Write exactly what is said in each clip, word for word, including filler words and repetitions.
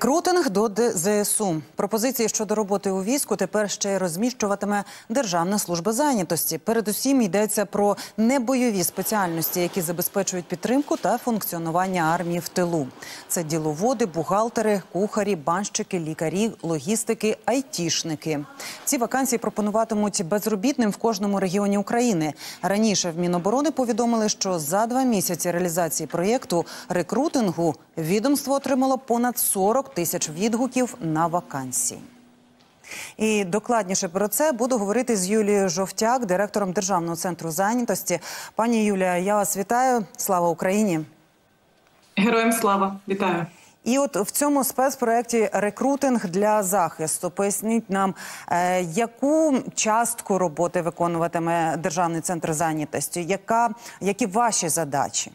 Рекрутинг до ЗСУ. Пропозиції щодо роботи у війську тепер ще й розміщуватиме Державна служба зайнятості. Передусім йдеться про небойові спеціальності, які забезпечують підтримку та функціонування армії в тилу. Це діловоди, бухгалтери, кухарі, банщики, лікарі, логістики, айтішники. Ці вакансії пропонуватимуть безробітним в кожному регіоні України. Раніше в Міноборони повідомили, що за два місяці реалізації проєкту рекрутингу відомство отримало понад сорок тисяч відгуків на вакансії. І докладніше про це буду говорити з Юлією Жовтяк, директором Державного центру зайнятості. Пані Юлія, я вас вітаю. Слава Україні! Героям слава! Вітаю! І от в цьому спецпроєкті «Рекрутинг для захисту». Поясніть нам, е, яку частку роботи виконуватиме Державний центр зайнятості? Яка, які ваші задачі?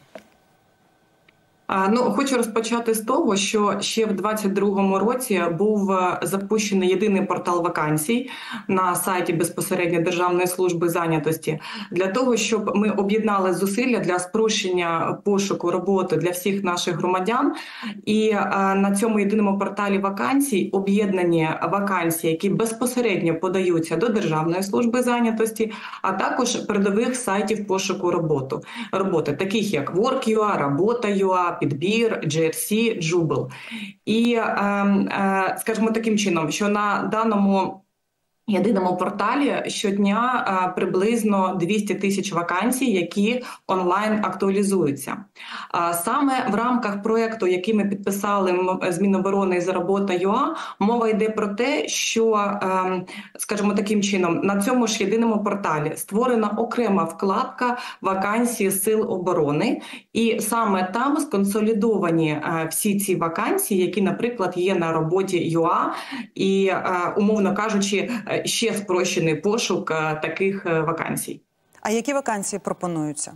Ну, хочу розпочати з того, що ще в двадцять другому році був запущений єдиний портал вакансій на сайті безпосередньо Державної служби зайнятості для того, щоб ми об'єднали зусилля для спрощення пошуку роботи для всіх наших громадян. І на цьому єдиному порталі вакансій об'єднані вакансії, які безпосередньо подаються до Державної служби зайнятості, а також передових сайтів пошуку роботи, роботи таких як Work.ua, Робота.ua, Підбір, джі ар сі, Джубл. І, е, е, скажімо таким чином, що на даному єдиному порталі щодня а, приблизно двісті тисяч вакансій, які онлайн актуалізуються. А, саме в рамках проєкту, який ми підписали з Міноборони і з Робота.ua, мова йде про те, що, а, скажімо таким чином, на цьому ж єдиному порталі створена окрема вкладка вакансії Сил оборони, і саме там сконсолідовані а, всі ці вакансії, які, наприклад, є на Роботі.ua, і, а, умовно кажучи, ще спрощений пошук таких вакансій. А які вакансії пропонуються?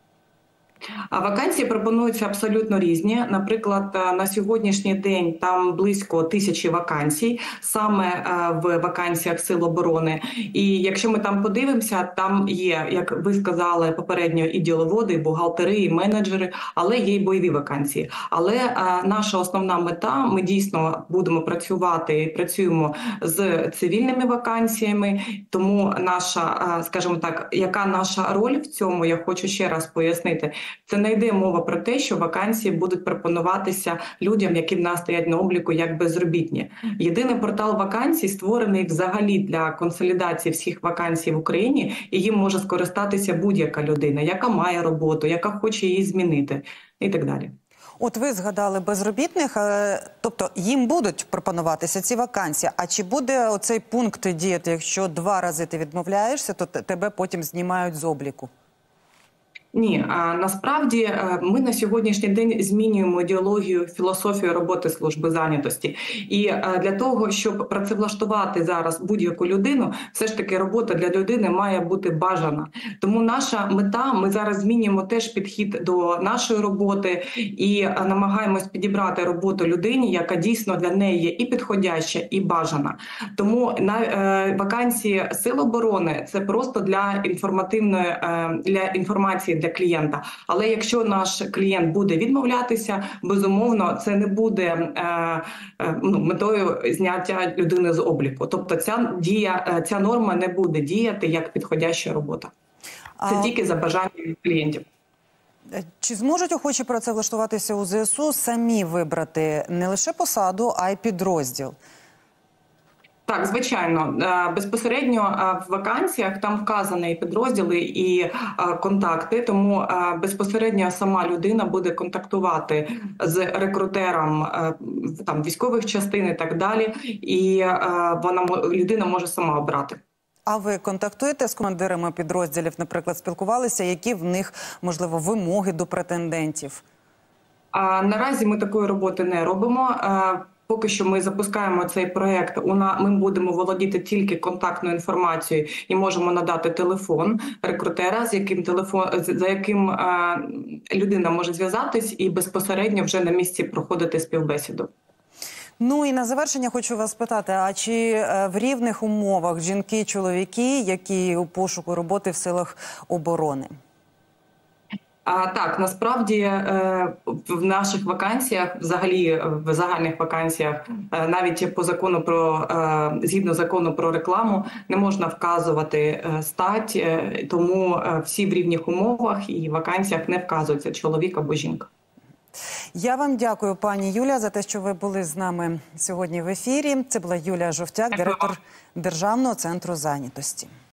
А вакансії пропонуються абсолютно різні. Наприклад, на сьогоднішній день там близько тисячі вакансій, саме в вакансіях Сил оборони. І якщо ми там подивимося, там є, як ви сказали попередньо, і діловоди, і бухгалтери, і менеджери, але є й бойові вакансії. Але наша основна мета, ми дійсно будемо працювати і працюємо з цивільними вакансіями, тому наша, скажімо так, яка наша роль в цьому, я хочу ще раз пояснити. Це не йде мова про те, що вакансії будуть пропонуватися людям, які в нас стоять на обліку як безробітні. Єдиний портал вакансій створений взагалі для консолідації всіх вакансій в Україні, і їм може скористатися будь-яка людина, яка має роботу, яка хоче її змінити і так далі. От ви згадали безробітних, тобто їм будуть пропонуватися ці вакансії, а чи буде оцей пункт діяти, якщо два рази ти відмовляєшся, то тебе потім знімають з обліку? Ні, а насправді ми на сьогоднішній день змінюємо ідеологію, філософію роботи служби зайнятості. І для того, щоб працевлаштувати зараз будь-яку людину, все ж таки робота для людини має бути бажана. Тому наша мета, ми зараз змінюємо теж підхід до нашої роботи і намагаємось підібрати роботу людині, яка дійсно для неї є і підходяща, і бажана. Тому на е, вакансії Сил оборони це просто для інформативної, е, для інформації для клієнта. Але якщо наш клієнт буде відмовлятися, безумовно, це не буде е, е, ну, метою зняття людини з обліку. Тобто ця дія, ця норма не буде діяти як підходяща робота. Це а... тільки за бажанням клієнтів. Чи зможуть охочі працевлаштуватися у ЗСУ самі вибрати не лише посаду, а й підрозділ? Так, звичайно. Безпосередньо в вакансіях там вказані і підрозділи, і контакти, тому безпосередньо сама людина буде контактувати з рекрутером там, військових частин і так далі, і вона, людина може сама обрати. А ви контактуєте з командирами підрозділів, наприклад, спілкувалися, які в них, можливо, вимоги до претендентів? А, наразі ми такої роботи не робимо. Поки що ми запускаємо цей проєкт, ми будемо володіти тільки контактною інформацією і можемо надати телефон рекрутера, з яким телефон, за яким а, людина може зв'язатись і безпосередньо вже на місці проходити співбесіду. Ну і на завершення хочу вас питати, а чи в рівних умовах жінки і чоловіки, які у пошуку роботи в силах оборони? А, так, насправді е, в наших вакансіях, взагалі в загальних вакансіях, е, навіть по закону про е, згідно закону про рекламу, не можна вказувати е, стать, е, тому е, всі в рівних умовах і в вакансіях не вказується чоловік або жінка. Я вам дякую, пані Юля, за те, що ви були з нами сьогодні в ефірі. Це була Юлія Жовтяк, директор Державного центру зайнятості.